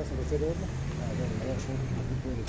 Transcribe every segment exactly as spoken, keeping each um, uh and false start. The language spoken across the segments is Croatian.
Šta sam do sebe odmah? Da, dobro, ja sam odmah.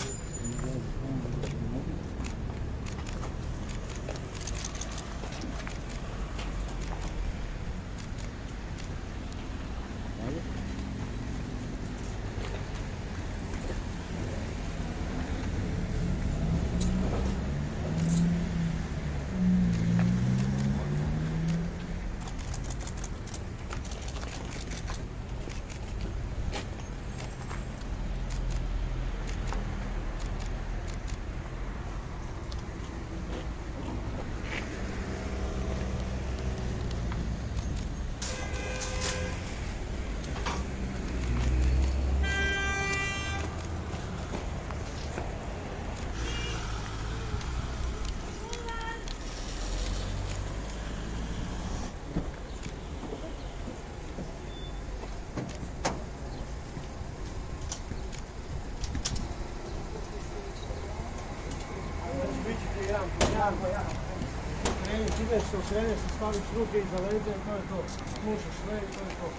Kreneš, ideš se, okreneš se, staviš ruke iza leđa i to je to. Slušaš sve i to je to.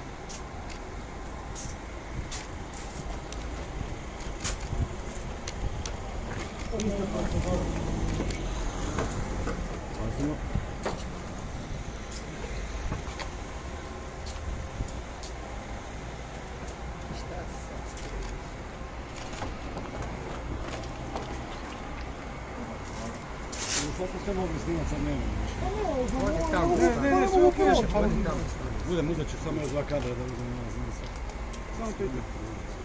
Isto tako dobro. Pazimo. Kako ste mogli snimati sa mene? Ne, ne, ne, sve okreće, pa budem, uzet ću samo još dva kadra da uzem nas. Samo pitam.